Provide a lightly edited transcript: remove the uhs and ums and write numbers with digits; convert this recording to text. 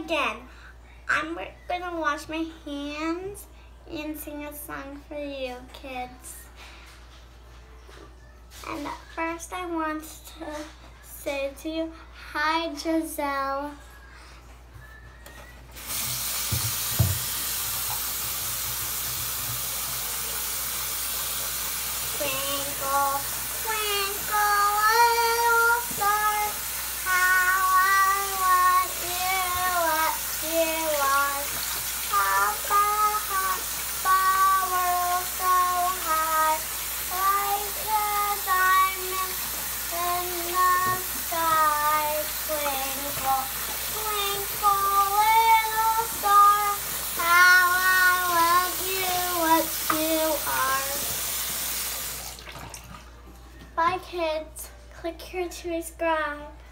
again. I'm gonna wash my hands and sing a song for you, kids. And first I want to say to you, hi Giselle. Twinkle, twinkle, little star, how I want you, what you are. Up a world so high, like a diamond in the sky. Twinkle, twinkle, little star, how I want you, what you are. Bye kids, click here to subscribe.